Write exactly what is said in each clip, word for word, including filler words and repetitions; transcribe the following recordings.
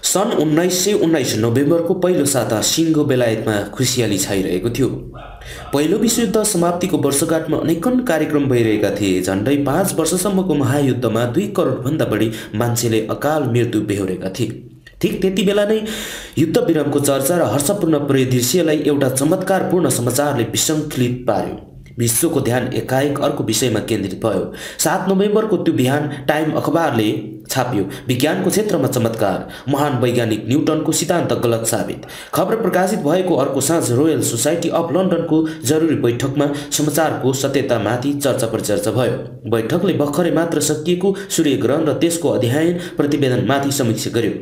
सन् उन्नाइस सय उन्नाइस नोभेम्बरको पहिलो साता सिङ्गो बेलायतमा खुसियाली छाइरहेको थियो। पहिलो विश्वयुद्ध समाप्तिको वर्षगाँठमा अनेकन कार्यक्रम भइरहेका थिए। झन्डै पाँच वर्षसम्मको महायुद्धमा दुई करोडभन्दा बढी मान्छेले अकाल मृत्यु बेहोरेका थिए। ठिक त्यति बेला नै युद्ध विरामको चर्चा र हर्षपूर्ण परिदृश्यलाई एउटा चमत्कारपूर्ण समाचारले विसङ्खलित पार्यो। विश्वको ध्यान एकाएक अर्को विषयमा केन्द्रित भयो। सात नोभेम्बरको त्यो बिहान टाइम अखबारले छापियो, विज्ञानको क्षेत्रमा चमत्कार, महान वैज्ञानिक न्युटनको सिद्धान्त गलत साबित। खबर प्रकाशित भएको अर्को साँझ रोयल सोसाइटी अफ लन्डनको जरुरी बैठकमा समाचारको सत्यतामाथि चर्चा परिचर्चा भयो। बैठकले भर्खरै मात्र सकिएको सूर्यग्रहण र त्यसको अध्ययन प्रतिवेदनमाथि समीक्षा गर्यो।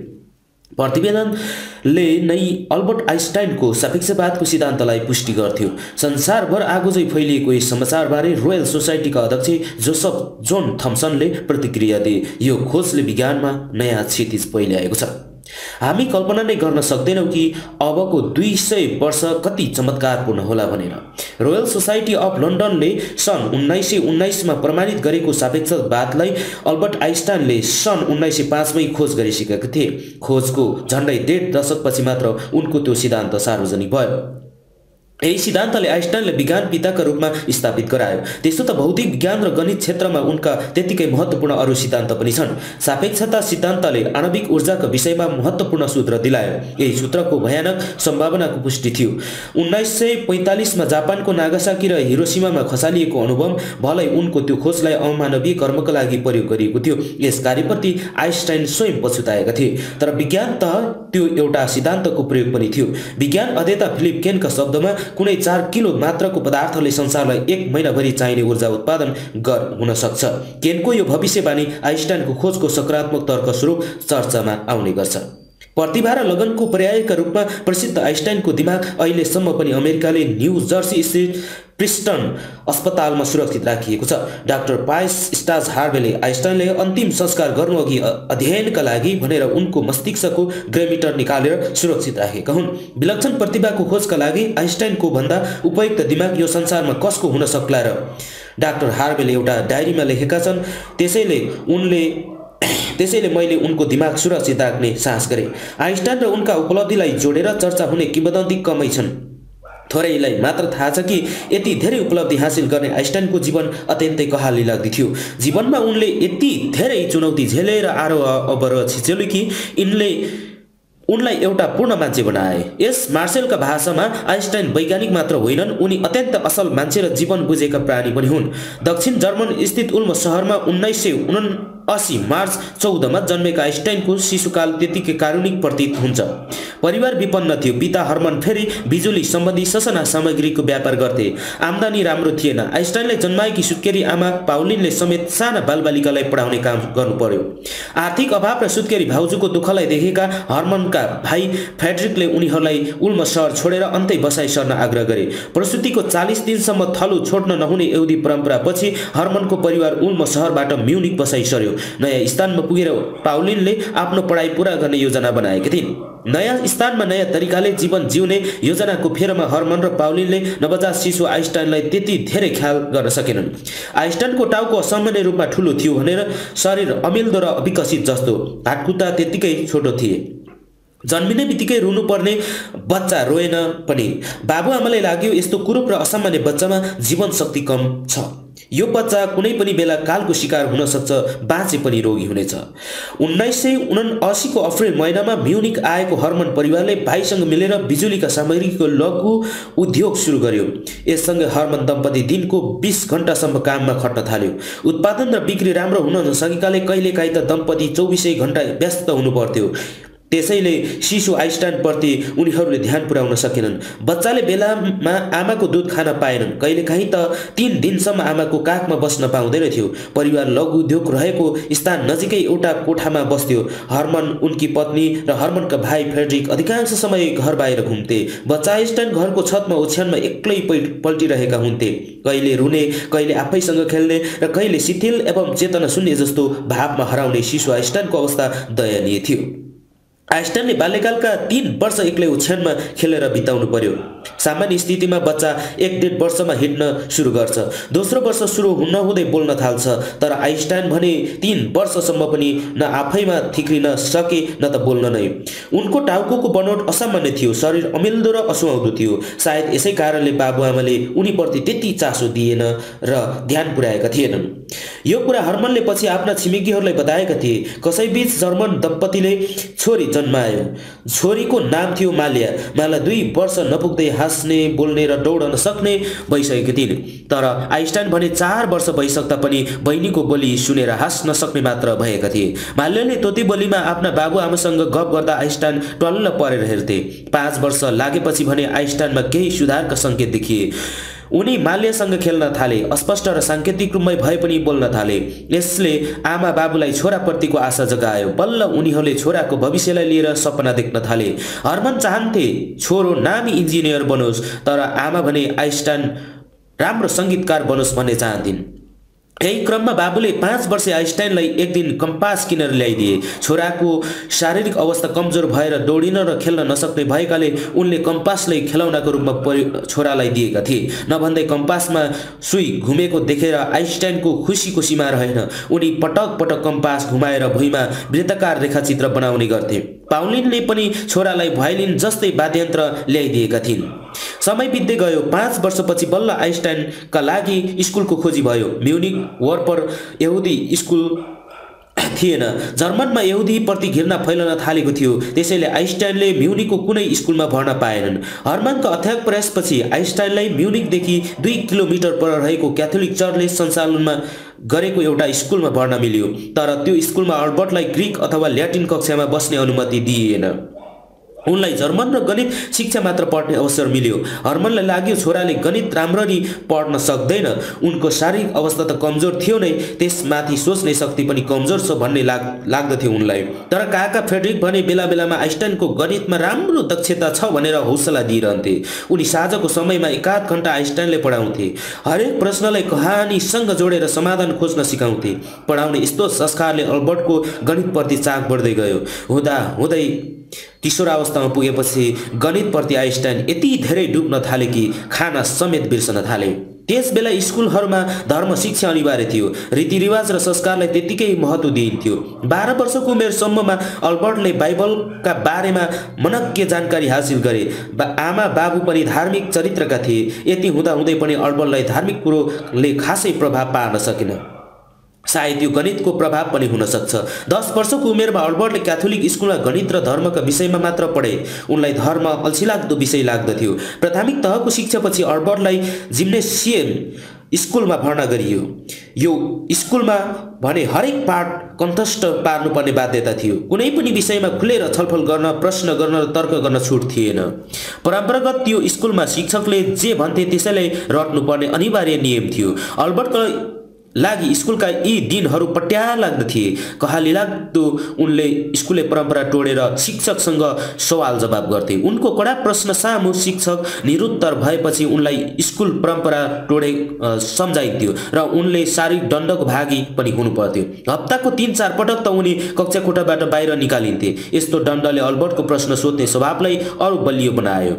प्रतिवेदनले नै अल्बर्ट आइन्स्टाइनको सापेक्षवादको सिद्धान्तलाई पुष्टि गर्थ्यो। संसारभर आगोजै फैलिएको यस समाचारबारे रोयल सोसाइटीका अध्यक्ष जोसेफ जोन थम्सनले प्रतिक्रिया दिए, यो खोजले विज्ञानमा नयाँ क्षितिज पहिल्याएको छ। हामी कल्पना नै गर्न सक्दैनौँ कि अबको दुई सय वर्ष कति चमत्कारपूर्ण होला भनेर। रोयल सोसाइटी अफ लन्डनले सन् उन्नाइस सय उन्नाइसमा प्रमाणित गरेको सापेक्षवादलाई अल्बर्ट आइन्स्टाइनले सन् उन्नाइस सय पाँचमै खोज गरिसकेका थिए। खोजको झन्डै डेढ दशकपछि मात्र उनको त्यो सिद्धान्त सार्वजनिक भयो। यही सिद्धान्तले आइन्स्टाइनलाई विज्ञान पिताका रूपमा स्थापित गरायो। त्यसो त भौतिक विज्ञान र गणित क्षेत्रमा उनका त्यतिकै महत्त्वपूर्ण अरू सिद्धान्त पनि छन्। सापेक्षता सिद्धान्तले आणविक ऊर्जाका विषयमा महत्त्वपूर्ण सूत्र दिलायो। यही सूत्रको भयानक सम्भावनाको पुष्टि थियो। उन्नाइस सय पैँतालिसमा जापानको नागासाकी र हिरोसिमामा खसालिएको अनुभव भलै उनको त्यो खोजलाई अमानवीय कर्मका लागि प्रयोग गरिएको थियो। यस कार्यप्रति आइन्स्टाइन स्वयं पछुताएका थिए। तर विज्ञान त त्यो एउटा सिद्धान्तको प्रयोग पनि थियो। विज्ञान अध्येता फिलिप केनका शब्दमा कुनै चार किलो मात्रको पदार्थले संसारलाई एक महिनाभरि चाहिने ऊर्जा उत्पादन गर हुन सक्छ। केनको यो भविष्यवाणी आइन्स्टाइनको खोजको सकारात्मक तर्कस्वरूप चर्चामा आउने गर्छ। प्रतिभा र लगनको पर्यायका रूपमा प्रसिद्ध आइन्स्टाइनको दिमाग अहिलेसम्म पनि अमेरिकाले न्यू जर्सी स्थित प्रिस्टन अस्पतालमा सुरक्षित राखिएको छ। डाक्टर पायस स्टाज हार्वेले आइन्स्टाइनले अन्तिम संस्कार गर्नुअघि अध्ययनका लागि भनेर उनको मस्तिष्कको ग्रेमिटर निकालेर सुरक्षित राखेका हुन्। विलक्षण प्रतिभाको खोजका लागि आइन्स्टाइनको भन्दा उपयुक्त दिमाग यो संसारमा कसको हुन सक्ला र डाक्टर हार्वेले एउटा डायरीमा लेखेका छन्। त्यसैले उनले त्यसैले मैले उनको दिमाग सुरक्षित राख्ने साहस गरेँ। आइन्स्टाइन र उनका उपलब्धिलाई जोडेर चर्चा हुने किंवदन्ती कमै छन्। थोरैलाई मात्र थाहा छ कि यति धेरै उपलब्धि हासिल गर्ने आइन्स्टाइनको जीवन अत्यन्तै कहाली लाग्दै थियो। जीवनमा उनले यति धेरै चुनौती झेलेर आरोह अवरोह छिचेले कि यिनले उनलाई एउटा पूर्ण मान्छे बनाए। यस मार्सेलका भाषामा आइन्स्टाइन वैज्ञानिक मात्र होइनन्, उनी अत्यन्त असल मान्छे र जीवन बुझेका प्राणी पनि हुन्। दक्षिण जर्मन स्थित उल्म शहरमा उन्नाइस सय उनासी मार्च चौधमा जन्मेका आइन्स्टाइनको शिशुकाल त्यतिकै कारुणिक प्रतीत हुन्छ। परिवार विपन्न थियो। पिता हर्मन फेरि बिजुली सम्बन्धी ससाना सामग्रीको व्यापार गर्थे। आम्दानी राम्रो थिएन। आइन्स्टाइनले जन्माएकी सुत्केरी आमा पाउलिनले समेत साना बालबालिकालाई पढाउने काम गर्नु पर्यो। आर्थिक अभाव र सुत्केरी भाउजूको दुःखलाई देखेका हर्मनका भाइ फ्रेडरिकले उनीहरूलाई उल्म शहर छोडेर अन्तै बसाइ सर्न आग्रह गरे। प्रसुतिको चालिस दिनसम्म थलो छोड्न नहुने यहुदी परम्परापछि हर्मनको परिवार उल्म शहरबाट म्युनिक बसाइ सर्यो। नयाँ स्थानमा पुगेर पाउलिनले आफ्नो पढाइ पूरा गर्ने योजना बनाएकी थिइन्। नयाँ स्थानमा नयाँ तरिकाले जीवन जिउने योजनाको फेरमा हर्मन र पाउलिनले नवजात शिशु आइन्स्टाइनलाई त्यति धेरै ख्याल गर्न सकेनन्। आइन्स्टाइनको टाउको असामान्य रूपमा ठुलो थियो भनेर शरीर अमिल्दो र अविकसित जस्तो, हातखुट्टा त्यतिकै छोटो थिए। जन्मिने बित्तिकै रुनुपर्ने बच्चा रोएन पनि। बाबुआमालाई लाग्यो यस्तो कुरूप र असामान्य बच्चामा जीवन शक्ति कम छ। यो बच्चा कुनै पनि बेला कालको शिकार हुन सक्छ, बाँचे पनि रोगी हुनेछ। उन्नाइस सय उनासीको अप्रिल महिनामा म्युनिक आएको हर्मन परिवारले भाइसँग मिलेर बिजुलीका सामग्रीको लघु उद्योग सुरु गर्यो। यससँगै हर्मन दम्पति दिनको बीस घण्टासम्म काममा खट्न थाल्यो। उत्पादन र बिक्री राम्रो हुन नसकेकाले कहिलेकाहीँ त दम्पति चौबिसै घण्टा व्यस्त हुनु पर्थ्यो। त्यसैले शिशु आइन्स्टाइनप्रति उनीहरूले ध्यान पुर्याउन सकेनन्। बच्चाले बेलामा आमाको दुध खान पाएनन्। कहिलेकाहीँ त तीन दिनसम्म आमाको काखमा बस्न पाउँदैन थियो। परिवार लघु उद्योग रहेको स्थान नजिकै एउटा कोठामा बस्थ्यो। हर्मन, उनकी पत्नी र हर्मनका भाइ फ्रेडरिक अधिकांश समय घर बाहिर घुम्थे। बच्चा आइन्स्टाइन घरको छतमा ओछ्यानमा एक्लै पल्टिरहेका हुन्थे, कहिले रुने, कहिले आफैसँग खेल्ने र कहिले शिथिल एवं चेतना शून्य जस्तो भावमा हराउने। शिशु आइन्स्टाइनको अवस्था दयनीय थियो। आइन्स्टाइनले बाल्यकालका तीन वर्ष एक्लै ओछ्यानमा खेलेर बिताउनु पर्यो। सामान्य स्थितिमा बच्चा एक डेढ वर्षमा हिँड्न सुरु गर्छ, दोस्रो वर्ष सुरु नहुँदै बोल्न थाल्छ। तर आइन्स्टाइन भने तीन वर्षसम्म पनि न आफैमा थिक्रिन सके न त बोल्न नै। उनको टाउकोको बनोट असामान्य थियो, शरीर अमिल्दो र असुहाउँदो थियो। सायद यसै कारणले बाबुआमाले उनीप्रति त्यति चासो दिएन र ध्यान पुर्याएका थिएनन्। यो कुरा हर्मनले पछि आफ्ना छिमेकीहरूलाई बताएका थिए। कसैबीच जर्मन दम्पतिले छोरी जन्मायो। छोरीको नाम थियो माल्या। माला दुई वर्ष नपुग्दै हाँस्ने, बोल्ने र दौडन सक्ने भइसकेकी थिइन्। तर आइन्स्टाइन भने चार वर्ष भइसक्दा पनि बहिनीको बोली सुनेर हाँस्न सक्ने मात्र भएका थिए। माल्याले तोती बोलीमा आफ्ना बाबुआमासँग गफ गर्दा आइन्स्टाइन टल्ल परेर हेर्थे। पाँच वर्ष लागेपछि भने आइन्स्टाइनमा केही सुधारका सङ्केत देखिए। उनी माल्यासँग खेल्न थाले, अस्पष्ट र साङ्केतिक रूपमै भए पनि बोल्न थाले। यसले आमा बाबुलाई छोराप्रतिको आशा जगायो। बल्ल उनीहरूले छोराको भविष्यलाई लिएर सपना देख्न थाले। हर्मन चाहन्थे छोरो नामी इन्जिनियर बनोस्, तर आमा भने आइन्स्टाइन राम्रो सङ्गीतकार बनोस् भन्ने चाहन्थिन्। यही क्रममा बाबुले पाँच वर्ष आइन्स्टाइनलाई एक दिन कम्पास किनेर ल्याइदिए। छोराको शारीरिक अवस्था कमजोर भएर दौडिन र खेल्न नसक्ने भएकाले उनले कम्पासलाई खेलौनाको रूपमा छोरालाई दिएका थिए। नभन्दै कम्पासमा सुई घुमेको देखेर आइन्स्टाइनको खुसीको सीमा रहेन। उनी पटक पटक कम्पास घुमाएर भुइँमा वृत्ताकार रेखाचित्र बनाउने गर्थे। पाउलिनले पनि छोरालाई भायोलिन जस्तै वाद्ययन्त्र ल्याइदिएका थिइन्। समय बित्दै गयो। पाँच वर्षपछि बल्ल आइन्स्टाइनका लागि स्कुलको खोजी भयो। म्युनिक वरपर यहुदी स्कुल थिएन। जर्मनमा यहुदीप्रति घृणा फैलन थालेको थियो। त्यसैले आइन्स्टाइनले म्युनिकको कुनै स्कुलमा भर्ना पाएनन्। हर्मनका अथक प्रयासपछि आइन्स्टाइनलाई म्युनिकदेखि दुई किलोमिटर पर रहेको क्याथोलिक चर्चले सञ्चालनमा गरेको एउटा स्कुलमा भर्ना मिल्यो। तर त्यो स्कुलमा अल्बर्टलाई ग्रिक अथवा ल्याटिन कक्षामा बस्ने अनुमति दिइएन। उनलाई जर्मन र गणित शिक्षा मात्र पढ्ने अवसर मिल्यो। हर्मनलाई लाग्यो छोराले गणित राम्ररी पढ्न सक्दैन। उनको शारीरिक अवस्था त कमजोर थियो नै, त्यसमाथि सोच्ने शक्ति पनि कमजोर छ भन्ने लाग लाग्दथ्यो उनलाई। तर काका फ्रेडरिक भने बेला बेलामा आइन्स्टाइनको गणितमा राम्रो दक्षता छ भनेर हौसला दिइरहन्थे। उनी साँझको समयमा एकाध घण्टा आइन्स्टाइनले पढाउँथे। हरेक प्रश्नलाई कहानीसँग जोडेर समाधान खोज्न सिकाउँथे। पढाउने यस्तो संस्कारले अल्बर्टको गणितप्रति चाख बढ्दै गयो। हुँदा हुँदै किशोरावस्थामा पुगेपछि गणितप्रति आइन्स्टाइन यति धेरै डुब्न थाले कि खाना समेत बिर्सन थाले। त्यस बेला स्कुलहरूमा धर्म शिक्षा अनिवार्य थियो। रीतिरिवाज र संस्कारलाई त्यतिकै महत्त्व दिइन्थ्यो। बाह्र वर्षको उमेरसम्ममा अल्बर्टले बाइबलका बारेमा मनज्ञ जानकारी हासिल गरे। बा आमा बाबु पनि धार्मिक चरित्रका थिए। यति हुँदा हुँदै पनि अल्बर्टलाई धार्मिक कुरोले खासै प्रभाव पार्न सकेन। सायद यो गणितको प्रभाव पनि हुन सक्छ। दस वर्षको उमेरमा अल्बर्टले क्याथोलिक स्कुलमा गणित र धर्मका विषयमा मात्र पढे। उनलाई धर्म अल्छिलाग्दो विषय लाग्दथ्यो। प्राथमिक तहको शिक्षापछि अल्बर्टलाई जिम्नेसियम स्कुलमा भर्ना गरियो। यो स्कुलमा भने हरेक पाठ कण्ठस्थ पार्नुपर्ने बाध्यता थियो। कुनै पनि विषयमा खुलेर छलफल गर्न, प्रश्न गर्न र तर्क गर्न छुट थिएन। परम्परागत त्यो स्कुलमा शिक्षकले जे भन्थे त्यसैलाई रट्नुपर्ने अनिवार्य नियम थियो। अल्बर्टको लागि स्कुलका यी दिनहरू पट्यार लाग्दथे। कहाली लाग्दो उनले स्कुले परम्परा तोडेर शिक्षकसँग सवाल जवाब गर्थे। उनको कडा प्रश्न सामु शिक्षक निरुत्तर भएपछि उनलाई स्कुल परम्परा तोडे सम्झाइन्थ्यो र उनले शारीरिक दण्डको भागी पनि हुनुपर्थ्यो। हप्ताको तीन चार पटक त उनी कक्षा कोठाबाट बाहिर निकालिन्थे। यस्तो दण्डले अल्बर्टको प्रश्न सोध्ने स्वभावलाई अरू बलियो बनायो।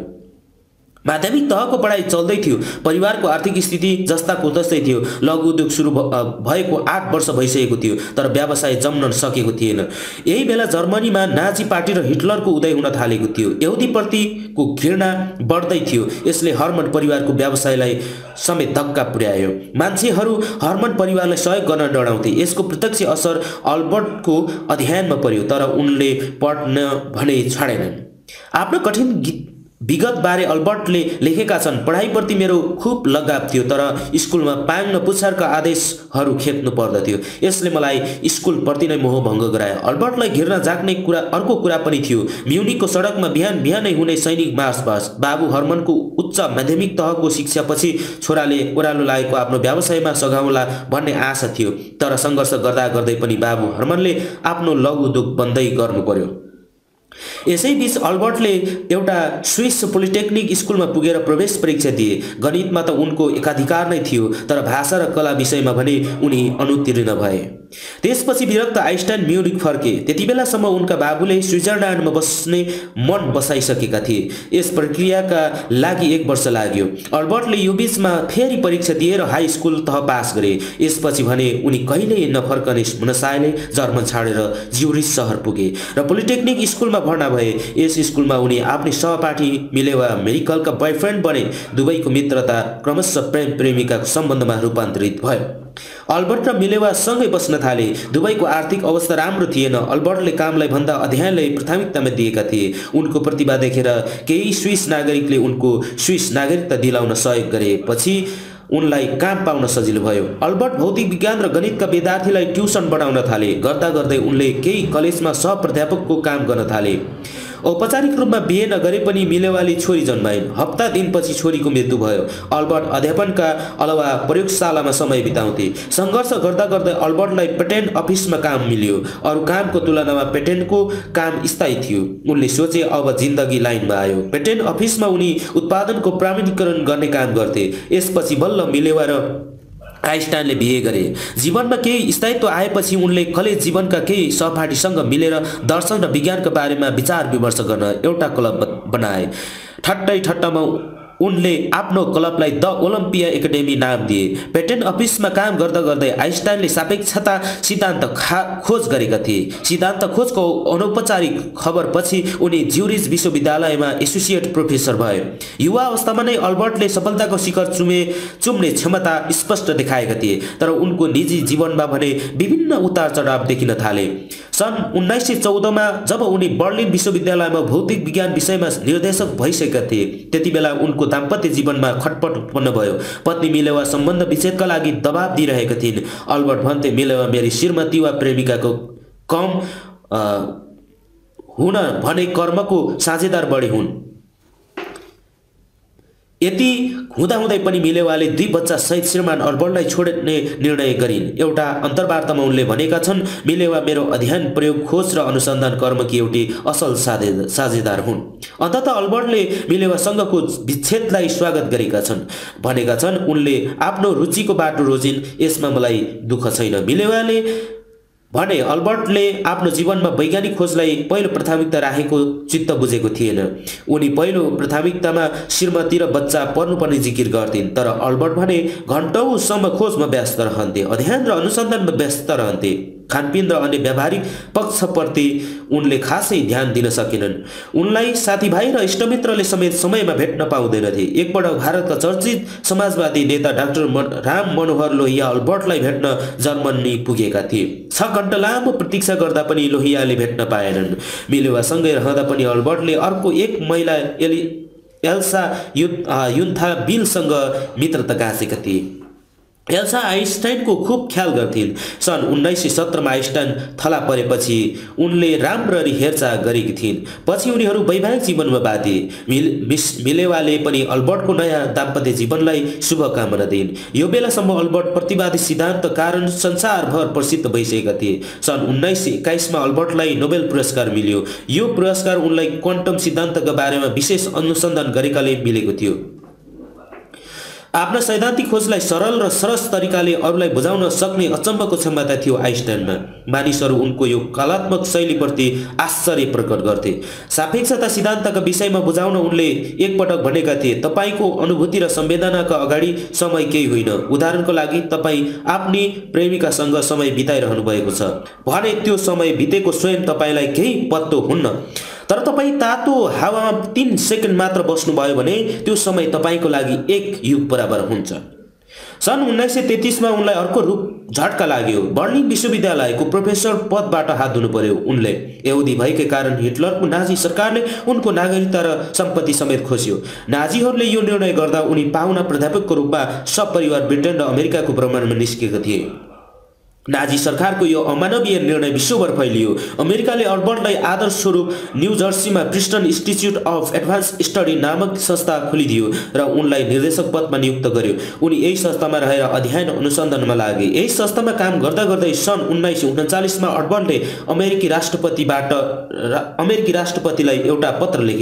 माध्यमिक तहको पढाइ चल्दै थियो। परिवारको आर्थिक स्थिति जस्ताको तस्तै थियो। लघु उद्योग सुरु भएको आठ वर्ष भइसकेको थियो, तर व्यवसाय जम्न सकेको थिएन। यही बेला जर्मनीमा नाजी पार्टी र हिटलरको उदय हुन थालेको थियो। यहुदीप्रतिको घृणा बढ्दै थियो। यसले हर्मन परिवारको व्यवसायलाई समेत धक्का पुर्यायो। मान्छेहरू हर्मन परिवारलाई सहयोग गर्न डराउँथे। यसको प्रत्यक्ष असर अल्बर्टको अध्ययनमा पर्यो, तर उनले पढ्न भने छाडेनन्। आफ्नो कठिन विगत बारे अल्बर्टले लेखेका छन्। पढाइप्रति मेरो खुब लगाव थियो, तर स्कुलमा पाङ्न पुच्छरका आदेशहरू खेप्नु पर्दथ्यो। यसले मलाई स्कुलप्रति नै मोह भङ्ग गरायो। अल्बर्टलाई घिर्न जाग्ने कुरा अर्को कुरा पनि थियो। म्युनिकको सडकमा बिहान बिहानै हुने सैनिक मार्च पास्ट। बाबु हर्मनको उच्च माध्यमिक तहको शिक्षापछि छोराले ओह्रालो लागेको आफ्नो व्यवसायमा सघाउला भन्ने आशा थियो। तर सङ्घर्ष गर्दा गर्दै पनि बाबु हर्मनले आफ्नो लघु उद्योग बन्दै गर्नु पर्यो। यसैबीच अल्बर्टले एउटा स्विस पोलिटेक्निक स्कुलमा पुगेर प्रवेश परीक्षा दिए। गणितमा त उनको एकाधिकार नै थियो, तर भाषा र कला विषयमा भने उनी अनुत्तीर्ण भए। त्यसपछि विरक्त आइन्स्टाइन म्युनिक फर्के। त्यतिबेलासम्म उनका बाबुले स्विजरल्यान्डमा बस्ने मन बसाइसकेका थिए। यस प्रक्रियाका लागि एक वर्ष लाग्यो। अल्बर्टले यो बीचमा फेरि परीक्षा दिएर हाई स्कुल तह पास गरे। यसपछि भने उनी कहिल्यै नफर्कने हुनसाले जर्मन छाडेर ज्युरिच सहर पुगे र पोलिटेक्निक स्कुलमा भर्ना भए। यस स्कुलमा उनी आफ्नै सहपाठी मिलेवा मेरिकलका बोयफ्रेन्ड बने। दुवैको मित्रता क्रमशः प्रेम प्रेमिकाको सम्बन्धमा रूपान्तरित भयो। अल्बर्ट र मिलेवा सँगै बस्न थाले। दुवैको आर्थिक अवस्था राम्रो थिएन। अल्बर्टले कामलाई भन्दा अध्ययनलाई प्राथमिकतामा दिएका थिए। उनको प्रतिभा देखेर केही स्विस नागरिकले उनको स्विस नागरिकता दिलाउन सहयोग गरे। पछि उनलाई काम पाउन सजिलो भयो। अल्बर्ट भौतिक विज्ञान र गणितका विद्यार्थीलाई ट्युसन पढाउन थाले। गर्दा गर्दै उनले केही कलेजमा सहप्राध्यापकको काम गर्न थाले। औपचारिक रूपमा बिहे नगरे पनि मिलेवाली छोरी जन्माइन्। हप्ता दिनपछि छोरीको मृत्यु भयो। अल्बर्ट अध्यापनका अलावा प्रयोगशालामा समय बिताउँथे। सङ्घर्ष गर्दा गर्दै अल्बर्टलाई पेटेन्ट अफिसमा काम मिल्यो। अरू कामको तुलनामा पेटेन्टको काम स्थायी थियो। उनले सोचे अब जिन्दगी लाइनमा आयो। पेटेन्ट अफिसमा उनी उत्पादनको प्रमाणीकरण गर्ने काम गर्थे। यसपछि बल्ल मिलेवा र आइन्स्टाइनले बिहे गरे। जीवनमा केही स्थायित्व आएपछि उनले कलेज जीवनका केही सहपाठीसँग मिलेर दर्शन र विज्ञानका बारेमा विचार विमर्श गर्न एउटा क्लब बनाए। ठट्टै ठट्टामा उनले आफ्नो क्लबलाई द ओलम्पिया एकाडेमी नाम दिए। पेटेन्ट अफिसमा काम गर्दा गर्दै आइन्स्टाइनले सापेक्षता सिद्धान्त खोज गरेका थिए। सिद्धान्त खोजको अनौपचारिक खबरपछि उनी ज्युरिच विश्वविद्यालयमा एसोसिएट प्रोफेसर भए। युवा अवस्थामा नै अल्बर्टले सफलताको शिखर चुमे चुम्ने क्षमता स्पष्ट देखाएका थिए। तर उनको निजी जीवनमा भने विभिन्न उतार चढाव देखिन थाले। सन् उन्नाइस सय चौधमा जब उनी बर्लिन विश्वविद्यालयमा भौतिक विज्ञान विषयमा निर्देशक भइसकेका थिए, त्यतिबेला उनको दाम्पत्य जीवनमा खटपट उत्पन्न भयो। पत्नी मिलेवा सम्बन्ध विच्छेदका लागि दबाब दिइरहेका थिइन्। अल्बर्ट भन्थे, मिलेवा मेरी श्रीमती वा प्रेमिकाको कम हुन भने कर्मको साझेदार बढी हुन्। यति हुँदाहुँदै पनि मिलेवाले दुई बच्चा सहित श्रीमान अल्बर्टलाई छोड्ने निर्णय गरिन्। एउटा अन्तर्वार्तामा उनले भनेका छन्, मिलेवा मेरो अध्ययन प्रयोग खोज र अनुसन्धान कर्मकी एउटी असल साझे साझेदार हुन्। अन्ततः अल्बर्टले मिलेवासँगको विच्छेदलाई स्वागत गरेका छन्। भनेका छन्, उनले आफ्नो रुचिको बाटो रोजिन्, यसमा मलाई दुःख छैन। मिलेवाले भने अल्बर्टले आफ्नो जीवनमा वैज्ञानिक खोजलाई पहिलो प्राथमिकता राखेको चित्त बुझेको थिएन। उनी पहिलो प्राथमिकतामा श्रीमती र बच्चा पढ्नुपर्ने जिकिर गर्थिन्। तर अल्बर्ट भने घण्टौँसम्म खोजमा व्यस्त रहन्थे, अध्ययन र अनुसन्धानमा व्यस्त रहन्थे। खानपिन र अन्य व्यावहारिक पक्षप्रति उनले खासै ध्यान दिन सकेनन्। उनलाई साथीभाइ र इष्टमित्रले समेत समयमा भेट्न पाउँदैनथे। एकपल्ट भारतका चर्चित समाजवादी नेता डाक्टर राम मनोहर लोहिया अल्बर्टलाई भेट्न जर्मनी पुगेका थिए। छ घण्टा लामो प्रतीक्षा गर्दा पनि लोहियाले भेट्न पाएनन्। मिलेवासँगै रहँदा पनि अल्बर्टले अर्को एक महिला एलि एल्सा युन्थाबिलसँग मित्रता गाँसेका थिए। एल्सा आइन्स्टाइनको खूब ख्याल गर्थिन्। सन् उन्नाइस सय सत्रमा आइन्स्टाइन थला परेपछि उनले राम्ररी हेरचाह गरेकी थिइन्। पछि उनीहरू वैवाहिक जीवनमा बाँधे। मिल मिस मिलेवाले पनि अल्बर्टको नयाँ दाम्पत्य जीवनलाई शुभकामना दिइन्। यो बेलासम्म अल्बर्ट प्रतिवादी सिद्धान्त कारण संसारभर प्रसिद्ध भइसकेका थिए। सन् उन्नाइस सय एक्काइसमा अल्बर्टलाई नोबेल पुरस्कार मिल्यो। यो पुरस्कार उनलाई क्वान्टम सिद्धान्तका बारेमा विशेष अनुसन्धान गरेकाले मिलेको थियो। आफ्ना सैद्धान्तिक खोजलाई सरल र सरस तरिकाले अरूलाई बुझाउन सक्ने अचम्मको क्षमता थियो आइन्स्टाइनमा। मानिसहरू उनको यो कलात्मक शैलीप्रति आश्चर्य प्रकट गर्थे। सापेक्षता सिद्धान्तका विषयमा बुझाउन उनले एकपटक भनेका थिए, तपाईँको अनुभूति र संवेदनाका अगाडि समय केही होइन। उदाहरणको लागि तपाईँ आफ्नी प्रेमिकासँग समय बिताइरहनु भएको छ भने त्यो समय बितेको स्वयं तपाईँलाई केही पत्तो हुन्न। तर तपाईँ तातो हावामा तीन सेकेन्ड मात्र बस्नुभयो भने त्यो समय तपाईँको लागि एक युग बराबर हुन्छ। सन् उन्नाइस सय तेत्तिसमा उनलाई अर्को रूप झट्का लाग्यो। बर्लिन विश्वविद्यालयको प्रोफेसर पदबाट हात धुनु पर्यो। उनले यहुदी भएकै कारण हिटलरको नाजी सरकारले उनको नागरिकता र सम्पत्ति समेत खोज्यो। नाजीहरूले यो निर्णय गर्दा उनी पाहुना प्राध्यापकको रूपमा सपरिवार ब्रिटेन र अमेरिकाको भ्रमणमा निस्केका थिए। नाजी सरकारको यो अमानवीय निर्णय विश्वभर फैलियो। अमेरिकाले अल्बर्टलाई आदर्श स्वरूप न्यू जर्सीमा Princeton institute of advance study नामक संस्था खोलिदियो र उनलाई निर्देशक पदमा नियुक्त गर्यो। उनी यही संस्थामा रहेर अध्ययन अनुसन्धानमा लागे। यही संस्थामा काम गर्दा गर्दै सन् उन्नाइस सय उन्चालिसमा अल्बर्टले अमेरिकी राष्ट्रपतिबाट अमेरिकी राष्ट्रपतिलाई एउटा पत्र लेखे।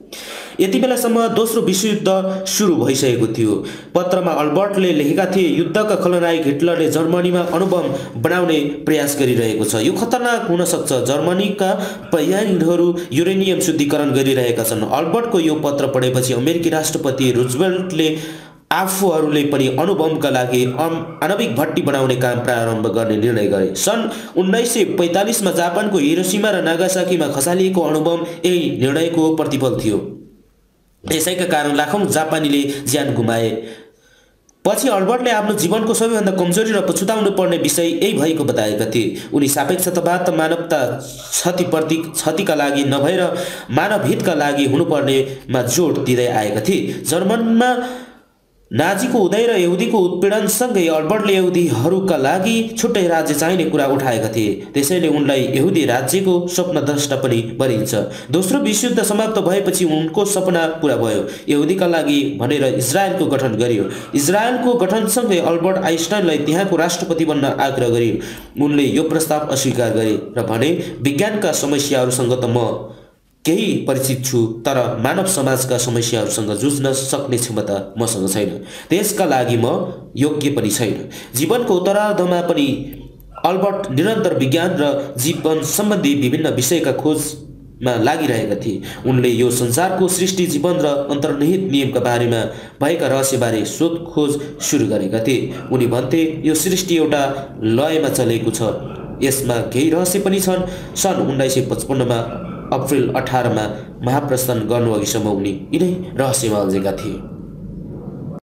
यति बेलासम्म दोस्रो विश्वयुद्ध सुरु भइसकेको थियो। पत्रमा अल्बर्टले लेखेका थिए, युद्धका खलनायक हिटलरले जर्मनीमा अणुबम बनाउने प्रयास गरिरहेको छ। यो खतरनाक हुन सक्छ। जर्मनीका वैज्ञानिकहरू युरेनियम शुद्धिकरण गरिरहेका छन्। अल्बर्टको यो पत्र पढेपछि अमेरिकी राष्ट्रपति रुजवेल्टले आफूहरूले पनि अणुबमका लागि आणविक भट्टी बनाउने काम प्रारम्भ गर्ने निर्णय गरे। सन् उन्नाइस सय पैँतालिसमा जापानको हिरोसिमा र नागासाकीमा खसालिएको अणुबम यही निर्णयको प्रतिफल थियो। यसैका कारण लाखौं जापानीले ज्यान गुमाए। पछि अल्बर्टले आफ्नो जीवनको सबैभन्दा कमजोरी र पछुताउनु पर्ने विषय यही भएको बताएका थिए। उनी सापेक्षतावाद मानवता क्षतिप्रति क्षतिका लागि नभएर मानव हितका लागि हुनुपर्नेमा जोड दिँदै आएका थिए। जर्मनमा नाजीको उदय र यहुदीको उत्पीडनसँगै अल्बर्टले यहुदीहरूका लागि छुट्टै राज्य चाहिने कुरा उठाएका थिए। त्यसैले उनलाई यहुदी राज्यको स्वप्नद्रष्टा पनि भनिन्छ। दोस्रो विश्वयुद्ध समाप्त भएपछि उनको सपना पूरा भयो। यहुदीका लागि भनेर इजरायलको गठन गरियो। इजरायलको गठनसँगै अल्बर्ट आइन्स्टाइनलाई त्यहाँको राष्ट्रपति बन्न आग्रह गरियो। उनले यो प्रस्ताव अस्वीकार गरे र भने, विज्ञानका समस्याहरूसँग त म केही परिचित छु, तर मानव समाजका समस्याहरूसँग जुझ्न सक्ने क्षमता मसँग छैन। त्यसका लागि म योग्य पनि छैन। जीवनको उत्तरार्धमा पनि अल्बर्ट निरन्तर विज्ञान र जीवन सम्बन्धी विभिन्न विषयका खोजमा लागिरहेका थिए। उनले यो संसारको सृष्टि, जीवन र अन्तर्निहित नियमका बारेमा भएका रहस्यबारे शोधखोज सुरु गरेका थिए। उनी भन्थे, यो सृष्टि एउटा लयमा चलेको छ, यसमा केही रहस्य पनि छन्। सन् उन्नाइस सय पचपन्नमा अप्रिल अठारमा महाप्रस्थान गर्नु अघिसम्म उनी यिनै रहस्यमा अल्झेका थिए।